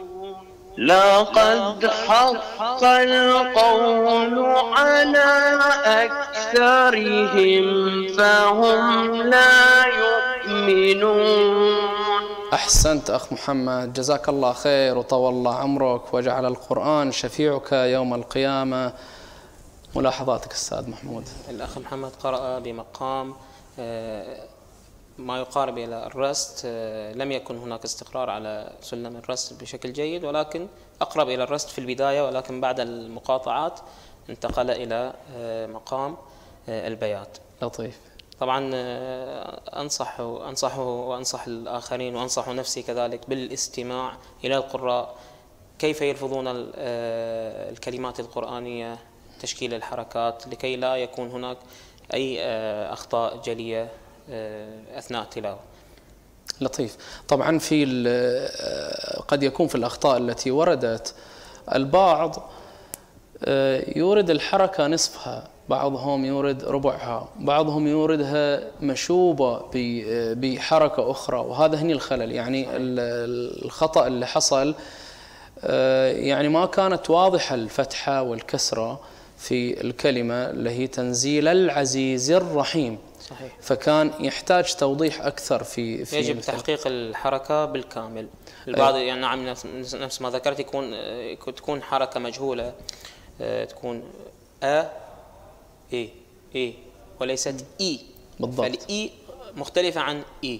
لقد حق القول على أكثرهم فهم لا يؤمنون. أحسنت أخ محمد، جزاك الله خير وطول الله عمرك وجعل القرآن شفيعك يوم القيامة. ملاحظاتك أستاذ محمود. الأخ محمد قرأ بمقام ما يقارب إلى الرست. لم يكن هناك استقرار على سلم الرست بشكل جيد، ولكن أقرب إلى الرست في البداية، ولكن بعد المقاطعات انتقل إلى مقام البيات. لطيف. طبعا أنصح أنصحه وأنصح الآخرين وأنصح نفسي كذلك بالاستماع إلى القراء كيف يلفظون الكلمات القرآنية، تشكيل الحركات، لكي لا يكون هناك أي أخطاء جلية أثناء التلاوة. لطيف. طبعا في قد يكون في الأخطاء التي وردت البعض يورد الحركة نصفها، بعضهم يورد ربعها، بعضهم يوردها مشوبة بحركة أخرى، وهذا هني الخلل. يعني الخطأ اللي حصل يعني ما كانت واضحة الفتحة والكسرة في الكلمة اللي هي تنزيل العزيز الرحيم. صحيح. فكان يحتاج توضيح أكثر في, في يجب تحقيق الحركة بالكامل. البعض أي. يعني نعم نفس ما ذكرت يكون تكون حركة مجهولة، تكون أ إي إي وليست إي. بالضبط. فالإي مختلفة عن إي،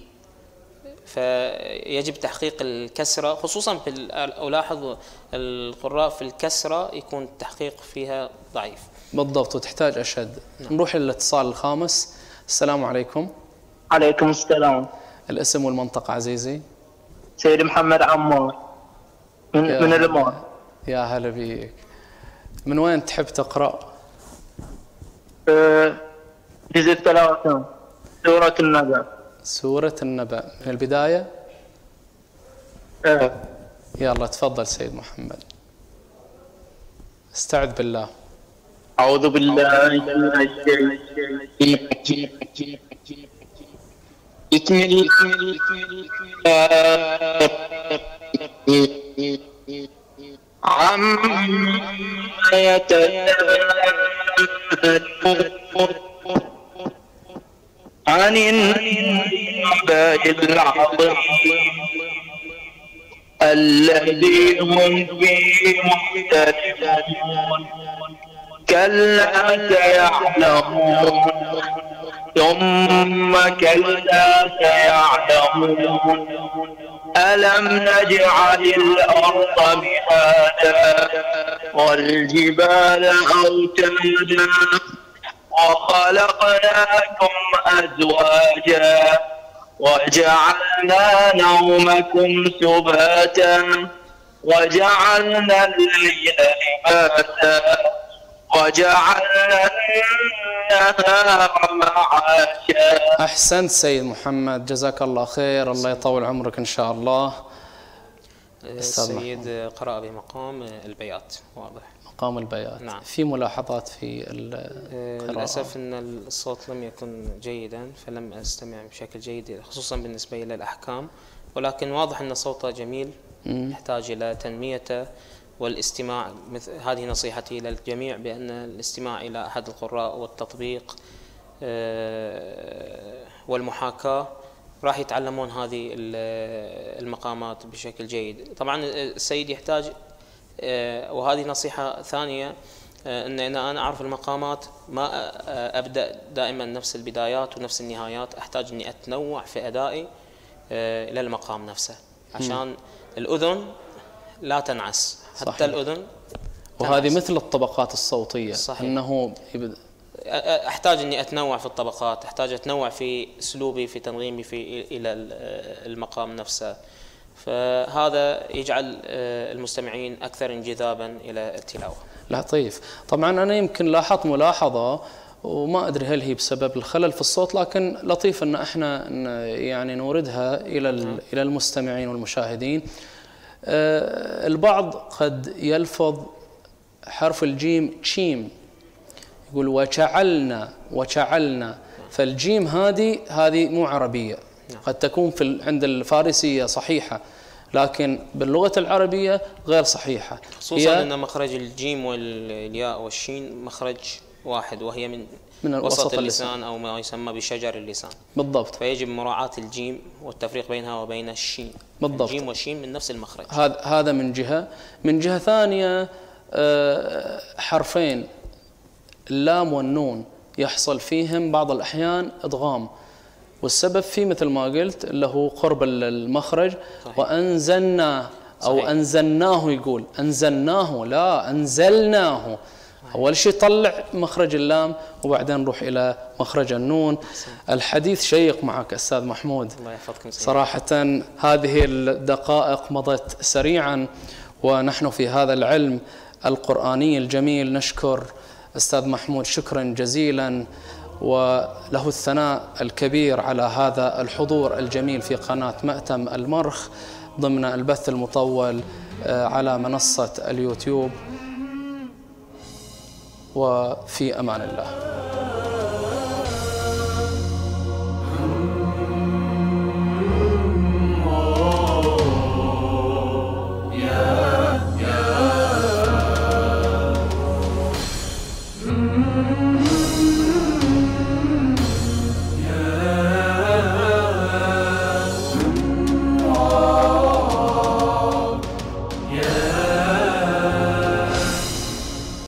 فيجب تحقيق الكسرة خصوصا في ألاحظ القراء في الكسرة يكون التحقيق فيها ضعيف. بالضبط، وتحتاج أشد. نعم. نروح للاتصال الخامس. السلام عليكم. عليكم السلام. الاسم والمنطقة عزيزي؟ سيد محمد عمار من, من الإمام. يا هلا بيك. من وين تحب تقرأ؟ جزء ثلاثة سورة النبأ. سورة النبأ من البداية؟ إيه. يلا تفضل سيد محمد. استعذ بالله. أعوذ بالله من الشيطان بسم الله عما يتساءلون عن النبأ العظيم الذي هم فيه مختلفون كلا سيعلمون ثم كلا سيعلمون ألم نجعل الأرض مهادا والجبال أوتادا وخلقناكم أزواجا وجعلنا نومكم سباتا وجعلنا الليل لباسا وجعلنا النهار معاشا. أحسنت سيد محمد، جزاك الله خير، الله يطول عمرك إن شاء الله. السيد قرأ بمقام البيات واضح. مقام البيات. نعم. في ملاحظات في القراءة؟ للأسف أن الصوت لم يكن جيدا فلم أستمع بشكل جيد خصوصا بالنسبة إلى الأحكام، ولكن واضح أن صوته جميل يحتاج إلى تنميته والاستماع. مثل هذه نصيحتي للجميع بأن الاستماع إلى أحد القراء والتطبيق والمحاكاة راح يتعلمون هذه المقامات بشكل جيد. طبعا السيد يحتاج، وهذه نصيحة ثانية، أن أنا أعرف المقامات ما أبدأ دائما نفس البدايات ونفس النهايات، أحتاج أني أتنوع في أدائي إلى المقام نفسه عشان الأذن لا تنعس. حتى صحيح. الأذن وهذه مثل الطبقات الصوتية. صحيح. أنه يبدأ أحتاج أني أتنوع في الطبقات، أحتاج أتنوع في أسلوبي في تنظيمي في إلى المقام نفسه، فهذا يجعل المستمعين أكثر انجذابا إلى التلاوة. لطيف. طبعا أنا يمكن لاحظت ملاحظة وما أدري هل هي بسبب الخلل في الصوت، لكن لطيف أن احنا يعني نوردها إلى إلى المستمعين والمشاهدين. البعض قد يلفظ حرف الجيم تشيم، يقول وجعلنا وجعلنا، فالجيم هذه هذه مو عربية. قد تكون في عند الفارسية صحيحة لكن باللغة العربية غير صحيحة، خصوصا أن مخرج الجيم والياء والشين مخرج واحد وهي من, من وسط, وسط اللسان, اللسان أو ما يسمى بشجر اللسان. بالضبط. فيجب مراعاة الجيم والتفريق بينها وبين الشين. بالضبط. الجيم والشين من نفس المخرج. هذا هذا من جهة. من جهة ثانية حرفين اللام والنون يحصل فيهم بعض الأحيان إدغام، والسبب فيه مثل ما قلت اللي هو قرب المخرج. صحيح. وأنزلنا أو صحيح. أنزلناه، يقول أنزلناه لا أنزلناه. أول شيء طلع مخرج اللام وبعدين نروح إلى مخرج النون. الحديث شيق معك أستاذ محمود. الله يحفظكم. صراحة هذه الدقائق مضت سريعا، ونحن في هذا العلم القرآني الجميل نشكر أستاذ محمود شكرا جزيلا، وله الثناء الكبير على هذا الحضور الجميل في قناة مأتم المرخ ضمن البث المطول على منصة اليوتيوب، وفي أمان الله. Yeah.